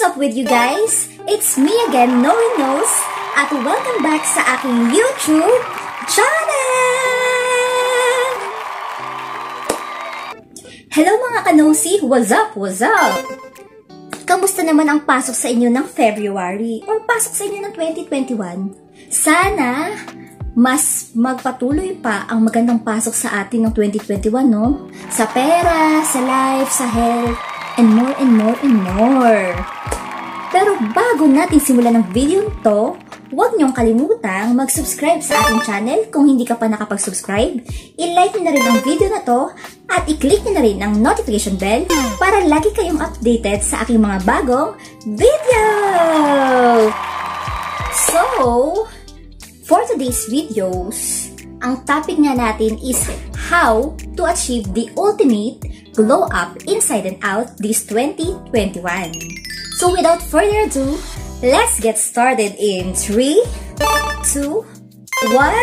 up with you guys? It's me again, Nori Knows, at welcome back sa aking YouTube channel! Hello mga kanosi! What's up? What's up? Kamusta naman ang pasok sa inyo ng February or pasok sa inyo ng 2021? Sana mas magpatuloy pa ang magandang pasok sa atin ng 2021, no? Sa pera, sa life, sa health, and more and more and more. Pero bago natin simulan ng video to, huwag niyong kalimutang mag-subscribe sa ating channel kung hindi ka pa nakapag-subscribe. I-like niyo na rin ang video na to at i-click niyo na rin ang notification bell para lagi kayong updated sa aking mga bagong video! So, for today's videos, ang topic nga natin is how to achieve the ultimate glow up inside and out this 2021. So without further ado, let's get started in 3, 2, 1.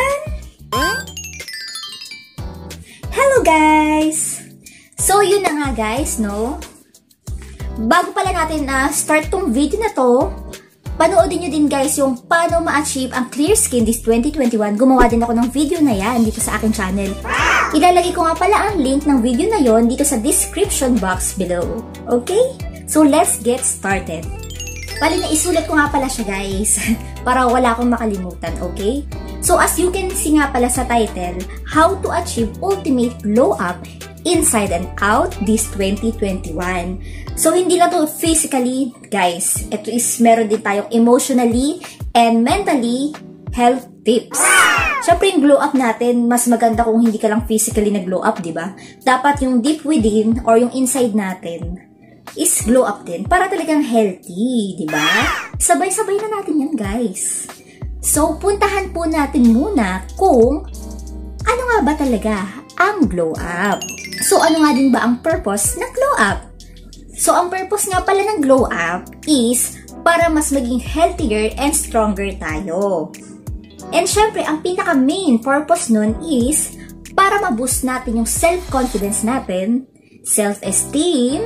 Hello guys! So yun na nga guys, no? Bago pala natin start tong video na to, panoodin nyo din guys yung paano ma-achieve ang clear skin this 2021. Gumawa din ako ng video na yan dito sa aking channel. Ilalagay ko nga pala ang link ng video na yon dito sa description box below. Okay? So let's get started. Bali na isulat ko nga pala siya guys para wala akong makalimutan. Okay? So as you can see nga pala sa title, how to achieve ultimate glow up inside and out this 2021. So, hindi lang to physically, guys. Ito is meron din tayong emotionally and mentally health tips. Siyempre, yung glow up natin, mas maganda kung hindi ka lang physically nag-glow up, di ba? Dapat yung deep within or yung inside natin is glow up din para talagang healthy, di ba? Sabay-sabay na natin yan, guys. So, puntahan po natin muna kung ano nga ba talaga ang glow up. So, ano nga din ba ang purpose ng glow up? So, ang purpose nga pala ng glow up is para mas maging healthier and stronger tayo. And syempre, ang pinaka-main purpose nun is para ma-boost natin yung self-confidence natin, self-esteem,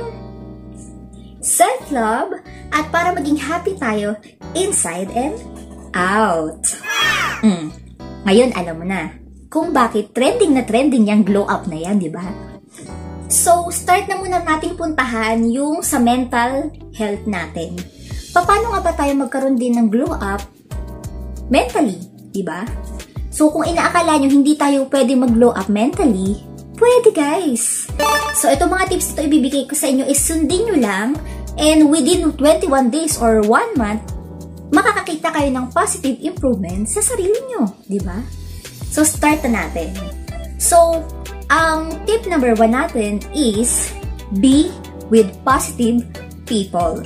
self-love, at para maging happy tayo inside and out. Ngayon, alam mo na kung bakit trending na trending yung glow up na yan, di ba? So, start na muna nating puntahan yung sa mental health natin. Paano nga ba tayo magkaroon din ng glow up mentally, di ba? So, kung inaakala nyo hindi tayo pwede mag-glow up mentally, pwede guys! So, ito mga tips ito ibibigay ko sa inyo is sundin nyo lang and within 21 days or 1 month, makakakita kayo ng positive improvement sa sarili nyo, di ba? So, start na natin. So, ang tip number 1 natin is be with positive people.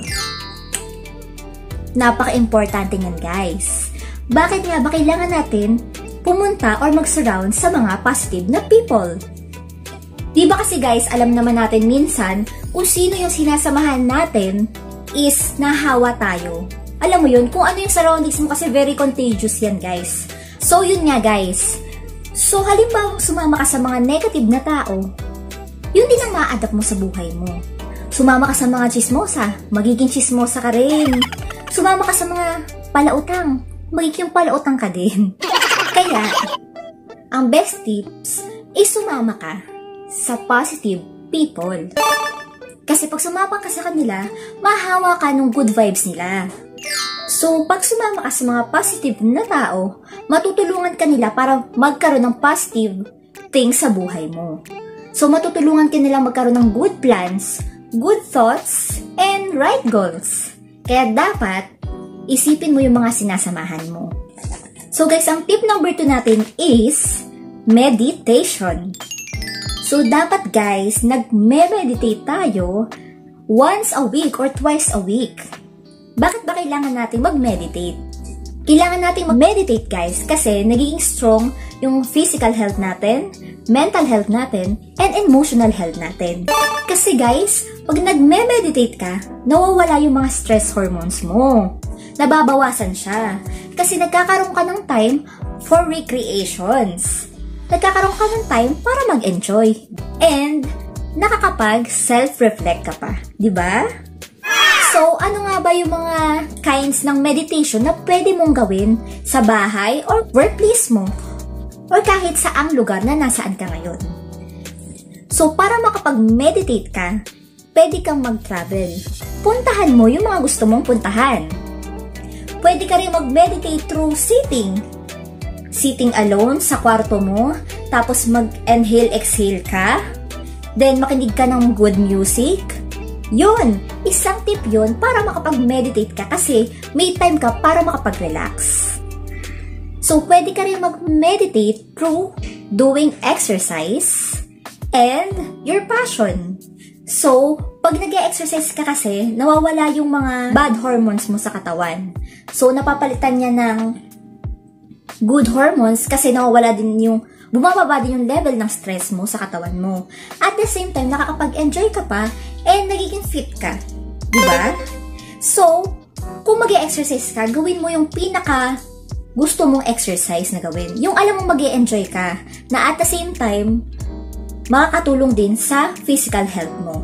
Napaka-importante yan guys. Bakit nga ba kailangan natin pumunta or mag-surround sa mga positive na people? Diba kasi guys, alam naman natin minsan kung sino yung sinasamahan natin is nahawa tayo. Alam mo yun, kung ano yung surroundings mo kasi very contagious yan guys. So yun nga guys. So, halimbawa sumama ka sa mga negative na tao, yun din ang ma-adapt mo sa buhay mo. Sumama ka sa mga chismosa, magiging chismosa ka rin. Sumama ka sa mga palautang, magiging palautang ka din. Kaya, ang best tips is sumama ka sa positive people. Kasi pag sumama ka sa kanila, mahawa ka ng good vibes nila. So, pag sumama ka sa mga positive na tao, matutulungan ka nila para magkaroon ng positive things sa buhay mo. So, matutulungan ka nila magkaroon ng good plans, good thoughts, and right goals. Kaya dapat, isipin mo yung mga sinasamahan mo. So, guys, ang tip number 2 natin is meditation. So, dapat guys, nag-meditate tayo once a week or twice a week. Bakit ba kailangan natin mag-meditate? Kailangan natin mag-meditate guys kasi nagiging strong yung physical health natin, mental health natin, and emotional health natin. Kasi guys, pag nag-meditate ka, nawawala yung mga stress hormones mo. Nababawasan siya. Kasi nagkakaroon ka ng time for recreations. Nagkakaroon ka ng time para mag-enjoy. And nakakapag self-reflect ka pa. Diba? So, ano nga ba yung mga kinds ng meditation na pwede mong gawin sa bahay or workplace mo? Or kahit saang lugar na nasaan ka ngayon? So, para makapag-meditate ka, pwede kang mag-travel. Puntahan mo yung mga gusto mong puntahan. Pwede ka rin mag-meditate through sitting. Sitting alone sa kwarto mo, tapos mag-inhale-exhale ka, then makinig ka ng good music. Yun, isang tip yun para makapag-meditate ka kasi may time ka para makapag-relax. So, pwede ka rin mag-meditate through doing exercise and your passion. So, pag nag-exercise ka kasi, nawawala yung mga bad hormones mo sa katawan. So, napapalitan niya ng good hormones kasi nawawala din yung, bumababa din yung level ng stress mo sa katawan mo. At the same time, nakakapag-enjoy ka pa and nagiging fit ka. Diba? So, kung mag-exercise ka, gawin mo yung pinaka gusto mong exercise na gawin. Yung alam mong mag-enjoy ka, na at the same time, makakatulong din sa physical health mo.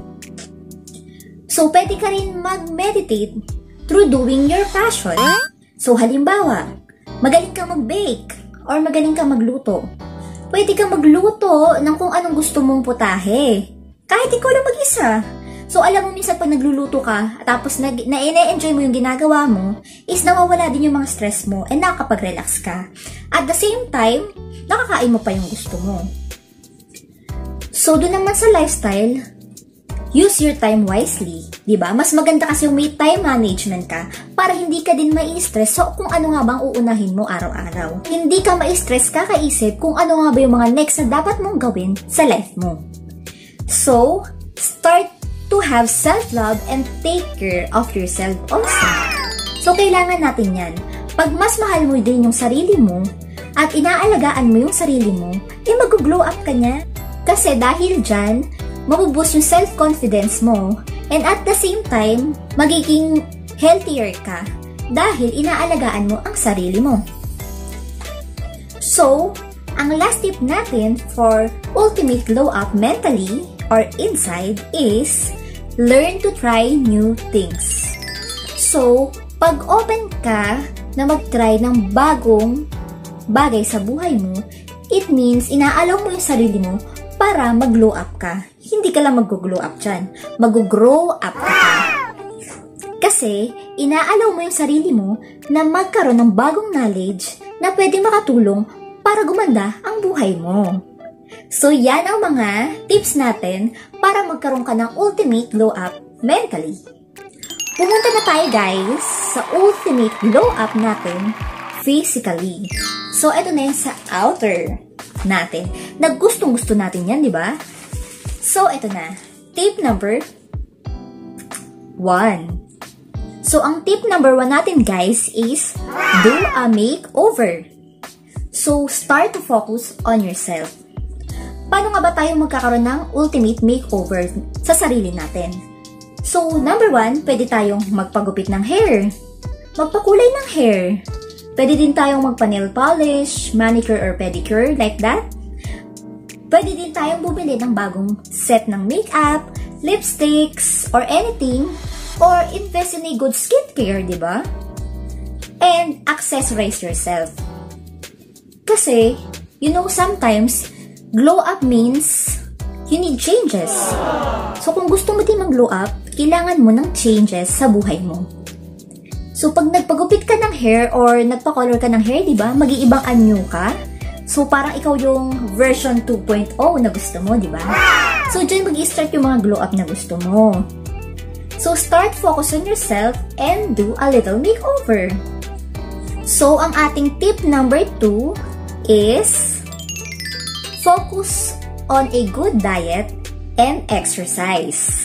So, pwede ka rin mag-meditate through doing your passion. So, halimbawa, magaling kang mag-bake or magaling kang magluto. Pwede kang magluto ng kung anong gusto mong putahe. Kahit ikaw lang mag-isa. So, alam mo minsan pag nagluluto ka, tapos na-enjoy mo yung ginagawa mo, is nawawala din yung mga stress mo and nakakapag-relax ka. At the same time, nakakain mo pa yung gusto mo. So, doon naman sa lifestyle, use your time wisely. Diba? Mas maganda kasi yung may time management ka para hindi ka din mai-stress so kung ano nga bang uunahin mo araw-araw. Hindi ka mai-stress kakaisip kung ano nga ba yung mga next na dapat mong gawin sa life mo. So, start to have self-love and take care of yourself also. So, kailangan natin yan. Pag mas mahal mo din yung sarili mo at inaalagaan mo yung sarili mo, mag-glow up ka niya. Kasi dahil dyan, mabuboost yung self-confidence mo and at the same time, magiging healthier ka dahil inaalagaan mo ang sarili mo. So, ang last tip natin for ultimate glow up mentally or inside is learn to try new things. So, pag open ka na mag-try ng bagong bagay sa buhay mo, it means inaalaw mo yung sarili mo para mag-glow up ka. Hindi ka lang mag-glow up dyan. Mag-grow up ka. Kasi, inaalaw mo yung sarili mo na magkaroon ng bagong knowledge na pwedeng makatulong para gumanda ang buhay mo. So, yan ang mga tips natin para magkaroon ka ng ultimate glow up mentally. Pumunta na tayo guys sa ultimate glow up natin physically. So, ito na yun sa outer natin. Nagustong-gusto natin yan, di ba? So, ito na. Tip number 1. So, ang tip number 1 natin, guys, is do a makeover. So, start to focus on yourself. Paano nga ba tayo magkakaroon ng ultimate makeover sa sarili natin? So, number 1, pwede tayong magpagupit ng hair. Magpakulay ng hair. Pwede din tayong magpa-nail polish, manicure or pedicure, like that. Pwede din tayong bumili ng bagong set ng makeup, lipsticks, or anything, or invest in a good skincare, di ba? And accessorize yourself. Kasi, you know, sometimes, glow up means you need changes. So, kung gusto mo din mag-glow up, kailangan mo ng changes sa buhay mo. So, pag nagpagupit ka ng hair or nagpa-color ka ng hair, di ba? Mag-iibang anyo ka. So, parang ikaw yung version 2.0 na gusto mo, di ba? So, dyan mag-i-start yung mga glow up na gusto mo. So, start focus on yourself and do a little makeover. So, ang ating tip number 2 is focus on a good diet and exercise.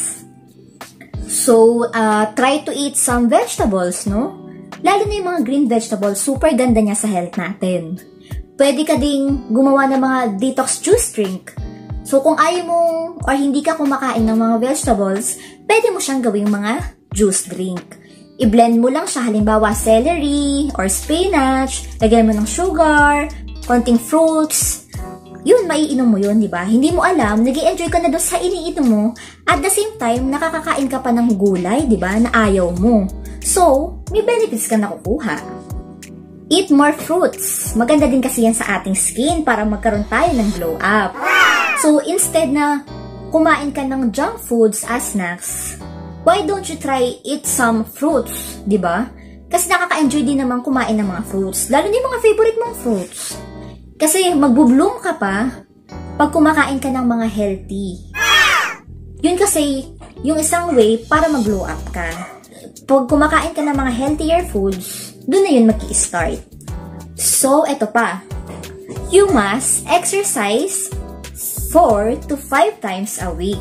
So, try to eat some vegetables, no? Lalo na yung mga green vegetables, super ganda niya sa health natin. Pwede ka ding gumawa ng mga detox juice drink. So, kung ayaw mo or hindi ka kumakain ng mga vegetables, pwede mo siyang gawing mga juice drink. I-blend mo lang siya, halimbawa celery or spinach, lagyan mo ng sugar, konting fruits, yun, maiinom mo yun, di ba? Hindi mo alam, nag-i-enjoy ka na doon sa iniinom mo, at the same time, nakakakain ka pa ng gulay, di ba, na ayaw mo. So, may benefits ka nakukuha. Eat more fruits. Maganda din kasi yan sa ating skin para magkaroon tayo ng glow up. So, instead na kumain ka ng junk foods as snacks, why don't you try eat some fruits, di ba? Kasi nakaka-enjoy din naman kumain ng mga fruits, lalo na yung mga favorite mong fruits. Kasi magbo-bloom ka pa pag kumakain ka ng mga healthy. Yun kasi yung isang way para mag-glow up ka. Pag kumakain ka ng mga healthier foods, doon na yun mag-i-start. So, eto pa. You must exercise 4 to 5 times a week.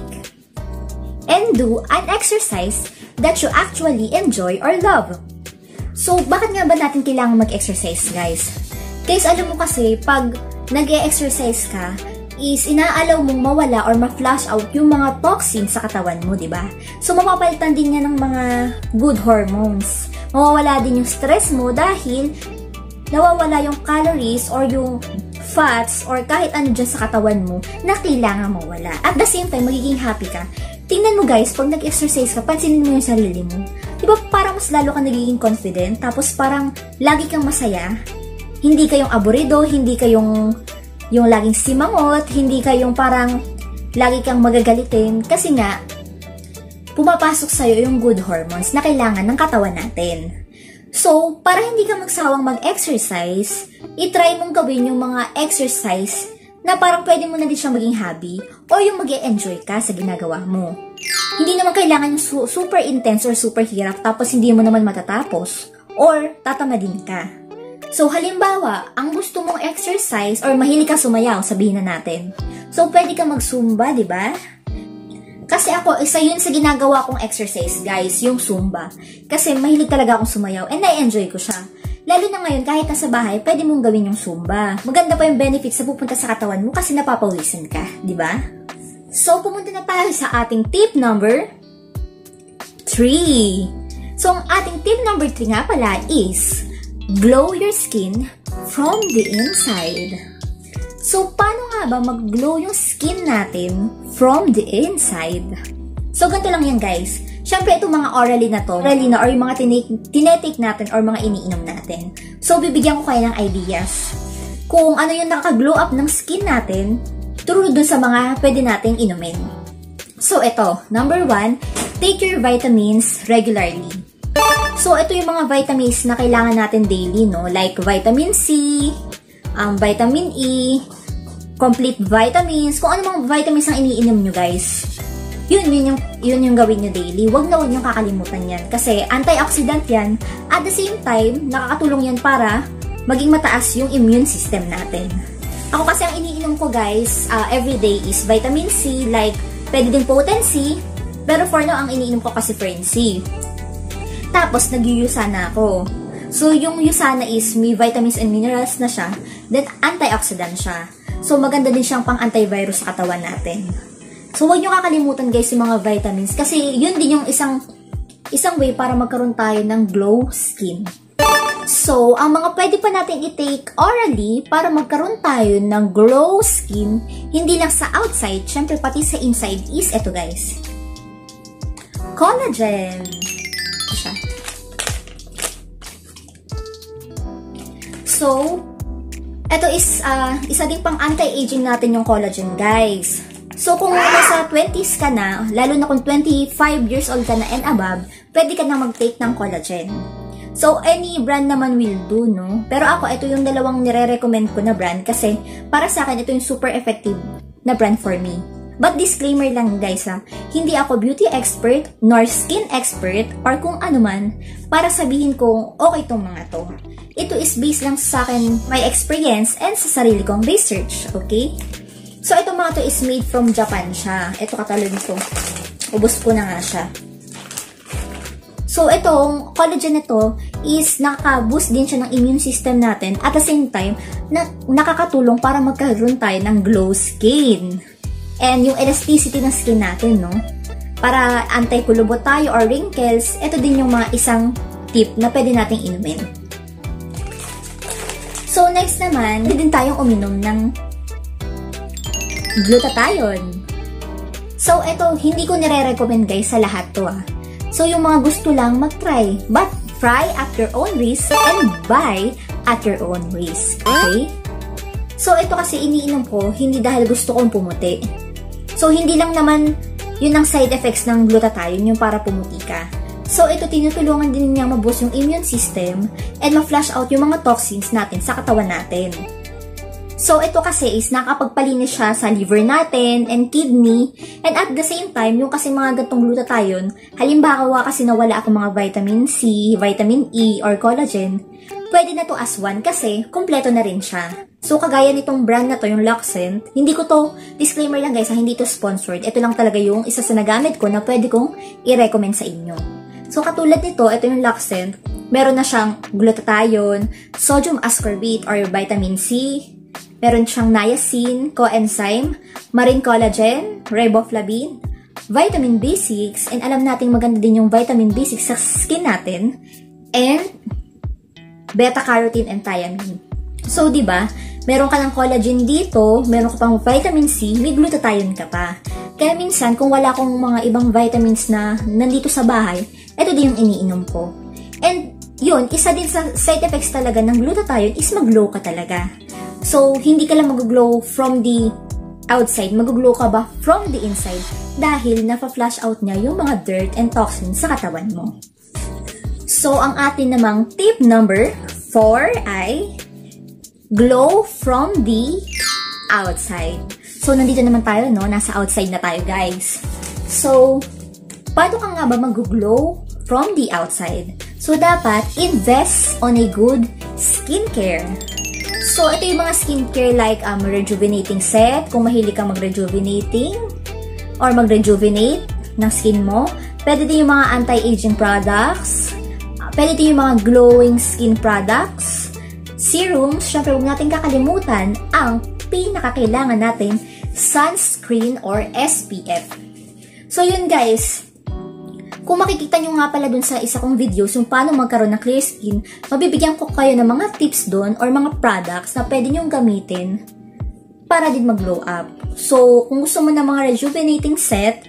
And do an exercise that you actually enjoy or love. So, bakit nga ba natin kailangan mag-exercise, guys? Guys, alam mo kasi, pag nag-e-exercise ka, is inaalaw mong mawala or ma-flush out yung mga toxins sa katawan mo, di ba? So, mapapalitan din niya ng mga good hormones. Mawawala din yung stress mo dahil nawawala yung calories or yung fats or kahit ano dyan sa katawan mo na kailangan mawala. At the same time, magiging happy ka. Tingnan mo guys, pag nag-exercise ka, pansinin mo yung sarili mo. Di ba parang mas lalo ka nagiging confident, tapos parang lagi kang masaya. Hindi kayong aburido, hindi kayong yung laging simangot, hindi kayong parang lagi kang magagalitin kasi nga pumapasok sa'yo yung good hormones na kailangan ng katawan natin. So, para hindi ka magsawang mag-exercise, itry mong gawin yung mga exercise na parang pwede mo na din siyang maging hobby o yung mag-e-enjoy ka sa ginagawa mo. Hindi naman kailangan yung super intense or super hirap tapos hindi mo naman matatapos or tatamadin ka. So, halimbawa, ang gusto mong exercise or mahilig ka sumayaw, sabihin na natin. So, pwede ka mag-Zumba, di ba? Kasi ako, isa yun sa ginagawa kong exercise, guys, yung Zumba. Kasi mahilig talaga akong sumayaw and na-enjoy ko siya. Lalo na ngayon, kahit nasa bahay, pwede mong gawin yung Zumba. Maganda pa yung benefits na pupunta sa katawan mo kasi napapawisan ka, di ba? So, pumunta na tayo sa ating tip number 3. So, ang ating tip number 3 nga pala is glow your skin from the inside. So, paano nga ba mag-glow yung skin natin from the inside? So, ganito lang yan guys. Siyempre, itong mga orally na to, or yung mga tinetake natin or mga iniinom natin. So, bibigyan ko kayo ng ideas kung ano yung nakaka-glow up ng skin natin through dun sa mga pwede nating inumin. So, ito. Number 1, take your vitamins regularly. So, ito yung mga vitamins na kailangan natin daily, no? Like vitamin C, vitamin E, complete vitamins, kung ano mga vitamins ang iniinom nyo, guys. Yun yung gawin nyo daily. Huwag na huwag nyo kakalimutan yan. Kasi antioxidant yan. At the same time, nakakatulong yan para maging mataas yung immune system natin. Ako kasi ang iniinom ko, guys, everyday is vitamin C, like, pwede din potency, pero for now, ang iniinom ko kasi Frenzy. Tapos, nag-Usana ako. So, yung Usana is may vitamins and minerals na siya. Then, antioxidant siya. So, maganda din siyang pang-antivirus sa katawan natin. So, huwag nyo kakalimutan guys yung mga vitamins. Kasi, yun din yung isang way para magkaroon tayo ng glow skin. So, ang mga pwede pa natin i-take orally para magkaroon tayo ng glow skin, hindi lang sa outside, syempre pati sa inside is eto guys. Collagen. Siya. So, ito is isa din pang anti-aging natin yung collagen, guys. So, kung nasa 20s ka na, lalo na kung 25 years old ka na and above, pwede ka na mag-take ng collagen. So, any brand naman will do, no? Pero ako, ito yung dalawang nire-recommend ko na brand kasi para sa akin, ito yung super effective na brand for me. But disclaimer lang guys hindi ako beauty expert nor skin expert or kung ano man para sabihin kong okay tong mga to. Ito is based lang sa akin, my experience and sa sarili kong research, okay? So itong mga to is made from Japan siya. Ito katulad nito. Ubos ko na nga siya. So itong collagen nito is nakaka-boost din siya ng immune system natin at the same time nakakatulong para magkaroon tayo ng glow skin. And yung elasticity ng skin natin, no? Para anti-kulubot tayo or wrinkles, ito din yung mga isang tip na pwede nating inumin. So, next naman, pwede din tayong uminom ng glutathione. So, ito, hindi ko nire-recommend guys sa lahat to So, yung mga gusto lang mag-try, but try at your own risk and buy at your own risk. Okay? So, ito kasi iniinom ko, hindi dahil gusto kong pumuti. So, hindi lang naman yun ang side effects ng glutathione, yung para pumuti ka. So, ito tinutulungan din niya ma-boost yung immune system and ma-flush out yung mga toxins natin sa katawan natin. So, ito kasi is nakapagpalinis siya sa liver natin and kidney. And at the same time, yung kasi mga gantong glutathione, halimbawa kasi nawala ako mga vitamin C, vitamin E, or collagen, pwede na to as one kasi kompleto na rin siya. So, kagaya nitong brand na to, yung Luxent, hindi ko to, disclaimer lang guys, hindi to sponsored. Ito lang talaga yung isa sa nagamit ko na pwede kong i-recommend sa inyo. So, katulad nito, ito yung Luxent, meron na siyang glutathione, sodium ascorbate or vitamin C, meron siyang niacin, coenzyme, marine collagen, riboflavin, vitamin B6, and alam nating maganda din yung vitamin B6 sa skin natin, and beta-carotene and thiamine. So, di ba, meron ka ng collagen dito, meron ka pang vitamin C, may glutathione ka pa. Kaya minsan, kung wala akong mga ibang vitamins na nandito sa bahay, ito din yung iniinom ko. And yun, isa din sa side effects talaga ng glutathione is mag-glow ka talaga. So, hindi ka lang mag-glow from the outside, mag-glow ka ba from the inside dahil nafa-flush out niya yung mga dirt and toxins sa katawan mo. So, ang atin namang tip number 4 ay glow from the outside. So, nandito naman tayo, no? Nasa outside na tayo, guys. So, paano ka nga ba mag-glow from the outside? So, dapat invest on a good skincare. So, ito yung mga skincare like rejuvenating set, kung mahilig ka mag-rejuvenating or mag-rejuvenate ng skin mo. Pwede din yung mga anti-aging products. Pwede din yung mga glowing skin products. Serums, syempre huwag natin kakalimutan ang pinakakailangan natin, sunscreen or SPF. So, yun guys. Kung makikita nyo nga pala dun sa isa kong videos yung paano magkaroon ng clear skin, mabibigyan ko kayo ng mga tips dun or mga products na pwede nyong gamitin para din mag-glow up. So, kung gusto mo ng mga rejuvenating set,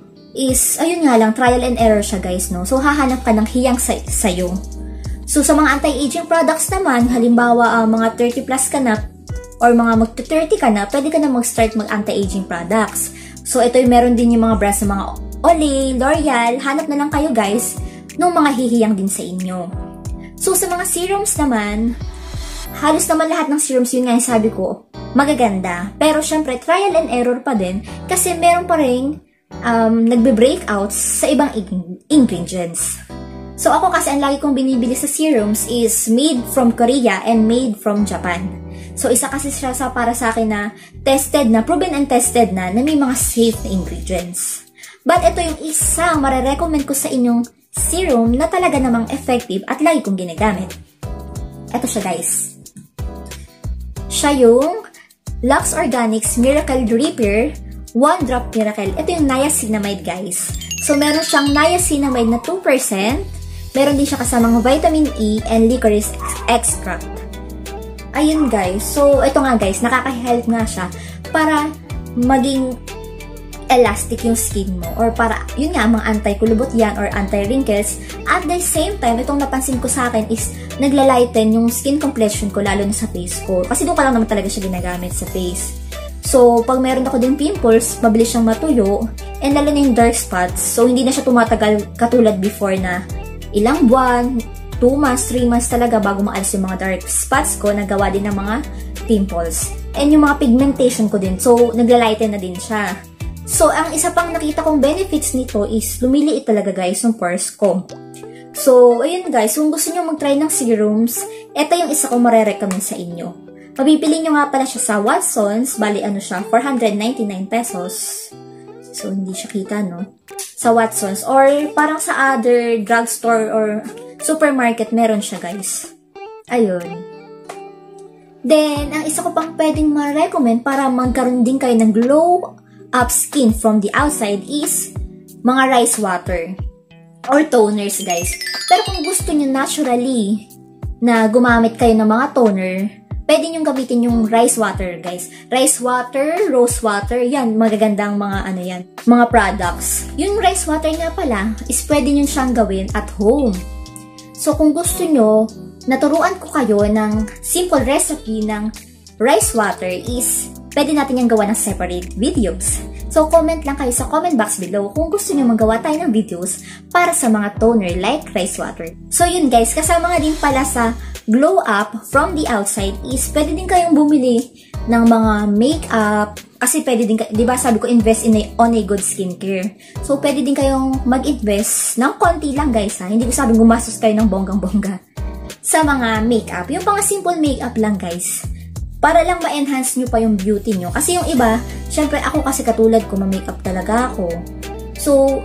is, ayun nga lang, trial and error siya guys, no? So, hahanap ka ng hiyang sa'yo. So, sa mga anti-aging products naman, halimbawa, mga 30 plus ka na, or mga mag-30 ka na, pwede ka na mag-start mag-anti-aging products. So, ito yung meron din yung mga brands na mga Olay, L'Oreal, hanap na lang kayo guys ng mga hihiyang din sa inyo. So, sa mga serums naman, halos naman lahat ng serums yun nga yung sabi ko, magaganda. Pero syempre, trial and error pa din kasi meron pa rin nagbe-breakouts sa ibang ingredients. So, ako kasi ang lagi kong binibili sa serums is made from Korea and made from Japan. So, isa kasi siya para sa akin na tested na, proven and tested na may mga safe na ingredients. But ito yung isang marirecommend ko sa inyong serum na talaga namang effective at lagi kong ginagamit. Ito siya guys. Siya yung Lux Organics Miracle Repair 1 Drop Miracle. Ito yung niacinamide guys. So meron siyang niacinamide na 2%. Meron din siya kasamang vitamin E and licorice extract. Ayun guys. So ito nga guys, nakaka-help nga siya para maging elastic yung skin mo or para, yun nga, mga anti-kulubot yan or anti-wrinkles. At the same time, itong napansin ko sa akin is naglalighten yung skin complexion ko lalo na sa face ko. Kasi doon ko lang naman talaga siya ginagamit sa face. So, pag meron ako din pimples, mabilis siyang matuyo and lalo na yung dark spots. So, hindi na siya tumatagal katulad before na ilang buwan, 2 months, 3 months talaga bago maalis yung mga dark spots ko, nagawa din ng mga pimples. And yung mga pigmentation ko din. So, naglalighten na din siya. So, ang isa pang nakita kong benefits nito is lumiliit talaga guys yung pores ko. So, ayun guys, kung gusto nyo mag-try ng serums, ito yung isa kong marirecommend sa inyo. Mabibili nyo nga pala siya sa Watsons, bali ano siya, 499 pesos. So, hindi siya kita, no? Sa Watsons, or parang sa other drugstore or supermarket, meron siya guys. Ayun. Then, ang isa ko pang pwedeng ma-recommend para magkaroon din kayo ng glow up skin from the outside is mga rice water or toners guys. Pero kung gusto nyo naturally na gumamit kayo ng mga toner, pwede nyo gamitin yung rice water, guys. Rice water, rose water, yan, magagandang mga ano yan, mga products. Yung rice water nga pala, is pwede nyo siyang gawin at home. So, kung gusto nyo, naturuan ko kayo ng simple recipe ng rice water is, pwede natin yung gawa ng separate videos. So, comment lang kayo sa comment box below kung gusto nyo magawa tayo ng videos para sa mga toner like rice water. So, yun guys, kasama nga din pala sa glow up from the outside is pwede din kayong bumili ng mga makeup kasi pwede din, di ba sabi ko invest on a good skincare. So, pwede din kayong mag-invest ng konti lang guys ha. Hindi ko sabing gumastos kayo ng bonggang-bongga sa mga makeup. Yung pang simple makeup lang guys. Para lang ma-enhance nyo pa yung beauty nyo. Kasi yung iba, syempre ako kasi katulad ko, ma-makeup talaga ako. So,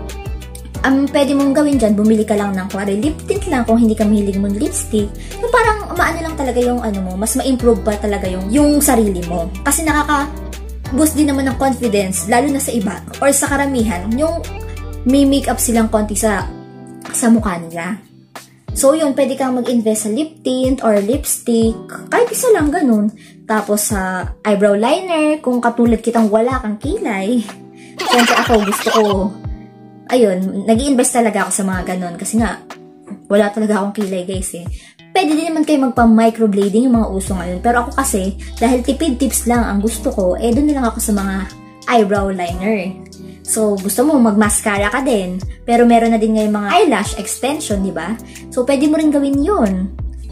pwede mong gawin dyan, bumili ka lang ng lip tint lang kung hindi ka mahilig mong lipstick. Yung parang maano lang talaga yung ano mo, mas ma-improve pa talaga yung sarili mo. Kasi nakaka-boost din naman ng confidence, lalo na sa iba, or sa karamihan, yung may makeup silang konti sa mukha nila. So, yun, pwede kang mag-invest sa lip tint or lipstick. Kahit isa lang, ganun. Tapos, sa eyebrow liner, kung katulad kitang wala kang kilay. Siyempre ako, gusto ko, ayun, nag-i-invest talaga ako sa mga ganun. Kasi nga, wala talaga akong kilay, guys, eh. Pwede din naman kayo magpa-microblading yung mga uso ngayon. Pero ako kasi, dahil tipid tips lang ang gusto ko, eh, doon na lang ako sa mga eyebrow liner. So, gusto mo mag-mascara ka din. Pero meron na din ngayon mga eyelash extension, di ba? So, pwede mo rin gawin yun.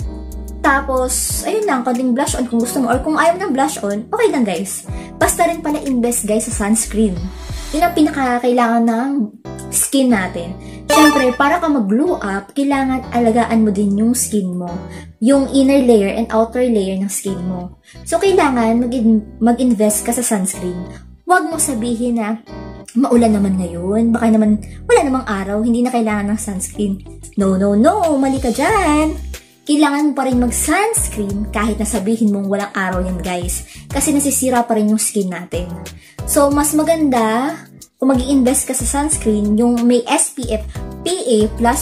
Tapos, ayun lang, konting blush on kung gusto mo. Or kung ayaw ng blush on, okay lang guys. Basta rin pala invest guys sa sunscreen. Yun ang pinakakailangan ng skin natin. Siyempre, para ka mag-glow up, kailangan alagaan mo din yung skin mo. Yung inner layer and outer layer ng skin mo. So, kailangan mag-invest ka sa sunscreen. Huwag mo sabihin na, maulan naman ngayon, baka naman wala namang araw, hindi na kailangan ng sunscreen. No, no, no, mali ka dyan. Kailangan mo pa rin mag-sunscreen kahit na sabihin mong walang araw yan guys. Kasi nasisira pa rin yung skin natin. So, mas maganda kung mag-i-invest ka sa sunscreen, yung may SPF PA++++.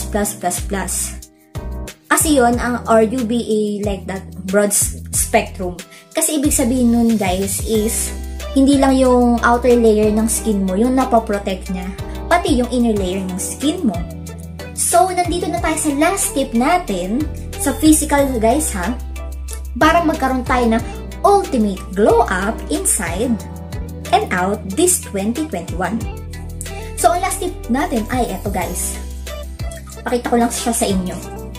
Kasi yun, or UVA like that, broad spectrum. Kasi ibig sabihin nun guys is, hindi lang yung outer layer ng skin mo, yung napoprotect niya, pati yung inner layer ng skin mo. So, nandito na tayo sa last tip natin, sa physical guys ha, para magkaroon tayo ng ultimate glow up inside and out this 2021. So, ang last tip natin ay eto guys. Pakita ko lang siya sa inyo.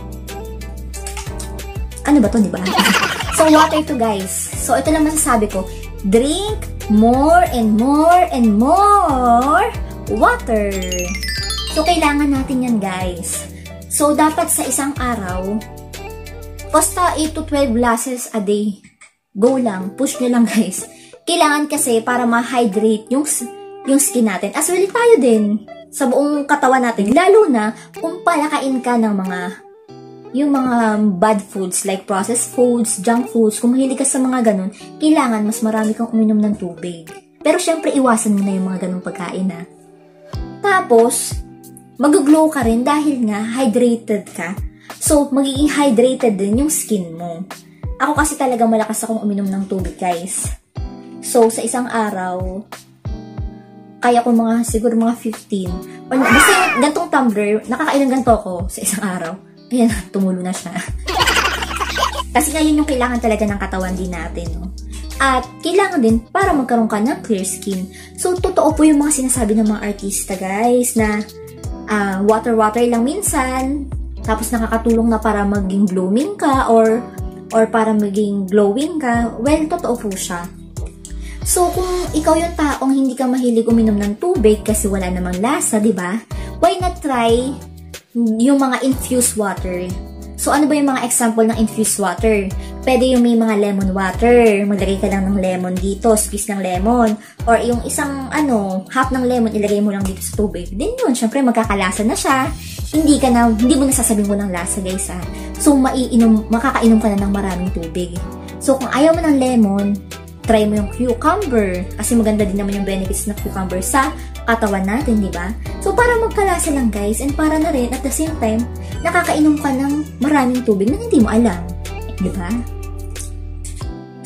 Ano ba to, di ba? So, water to guys. So, ito lang masasabi ko, drink more and more and more water. So, kailangan natin yan, guys. So, dapat sa isang araw, basta 8 to 12 glasses a day. Go lang. Push nyo lang, guys. Kailangan kasi para ma-hydrate yung skin natin. As well, tayo din sa buong katawan natin. Lalo na kung palakain ka ng yung mga bad foods like processed foods, junk foods, kung mahilig ka sa mga ganun, kailangan mas marami kang uminom ng tubig. Pero syempre, iwasan mo na yung mga ganung pagkain ha. Tapos, mag-glow ka rin dahil nga hydrated ka. So, magiging hydrated din yung skin mo. Ako kasi talaga malakas akong uminom ng tubig guys. So, sa isang araw, kaya ko siguro mga 15. Or, basta yung gantong tumbler, nakakailang ganto ko sa isang araw. Ayan, tumulo na siya. Kasi ngayon yung kailangan talaga ng katawan din natin, no? At kailangan din para magkaroon ka ng clear skin. So, totoo po yung mga sinasabi ng mga artista, guys, na water lang minsan, tapos nakakatulong na para maging blooming ka or para maging glowing ka. Well, totoo po siya. So, kung ikaw yung taong hindi ka mahilig uminom ng tubig kasi wala namang lasa, di ba? Why not try yung mga infused water? So, ano ba yung mga example ng infused water? Pwede yung may mga lemon water. Maglagay ka lang ng lemon dito, squeeze ng lemon. Or yung isang, half ng lemon, ilagay mo lang dito sa tubig. Then yun, syempre, magkakalasa na siya. Hindi mo nasasabing mo ng lasa, guys, ha? So, makakainom ka na ng maraming tubig. So, kung ayaw mo ng lemon, try mo yung cucumber. Kasi maganda din naman yung benefits ng cucumber sa katawan natin, di ba? So, para magkalasa lang, guys, and para na rin, at the same time, nakakainom ka ng maraming tubig na hindi mo alam. Di ba?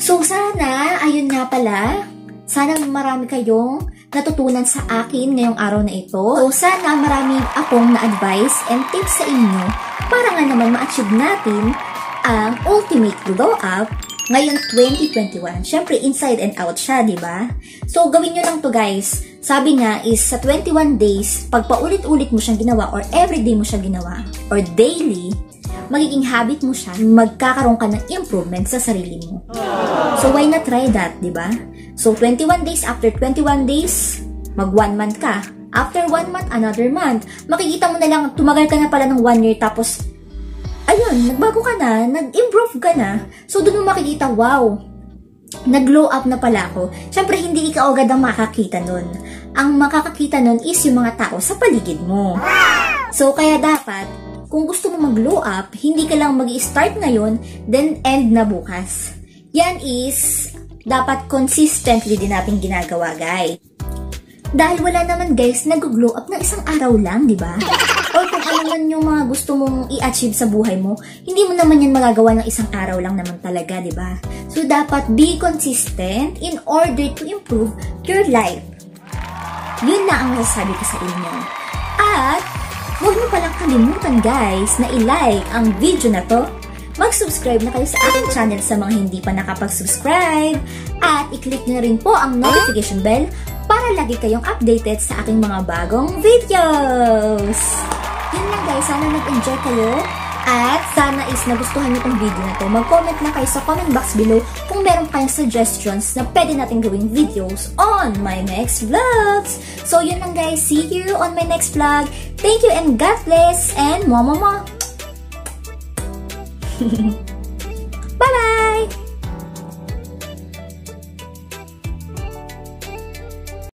So sana, ayun nga pala, sana marami kayong natutunan sa akin ngayong araw na ito. So sana marami akong na-advice and tips sa inyo para nga naman ma-achieve natin ang ultimate glow up ngayon 2021. Syempre inside and out siya, di ba? So gawin nyo lang to guys. Sabi nga is sa 21 days, pag paulit-ulit mo siyang ginawa or everyday mo siyang ginawa or daily, magiging habit mo siya, magkakaroon ka ng improvement sa sarili mo. So why not try that, di ba? So 21 days, after 21 days, mag 1 month ka. After 1 month, another month. Makikita mo na lang, tumagal ka na pala ng 1 year, tapos, ayun, nagbago ka na, nag-improve ka na. So doon mo makikita, wow, nag-glow up na pala ako. Siyempre, hindi ikaw agad ang makakita nun. Ang makakakita nun is yung mga tao sa paligid mo. So kaya dapat, kung gusto mo mag-glow up, hindi ka lang mag-i-start ngayon, then end na bukas. Yan is, dapat consistently din natin ginagawa, guys. Dahil wala naman, guys, nag-glow up na isang araw lang, di ba? Or kung ano man yung mga gusto mong i-achieve sa buhay mo, hindi mo naman yan magagawa ng isang araw lang naman talaga, di ba? So, dapat be consistent in order to improve your life. Yun na ang masasabi ko sa inyo. At, huwag mo palang kalimutan guys na i-like ang video na to. Mag-subscribe na kayo sa aking channel sa mga hindi pa nakapag-subscribe. At i-click nyo rin po ang notification bell para lagi kayong updated sa aking mga bagong videos. Yun lang guys, sana nag-enjoy kayo. At sana is nagustuhan nyo itong video na to. Mag-comment na kayo sa comment box below kung meron kayong suggestions na pwede natin gawing videos on my next vlogs. So yun lang guys, see you on my next vlog. Thank you and God bless and mwah mwah mwah. Bye bye!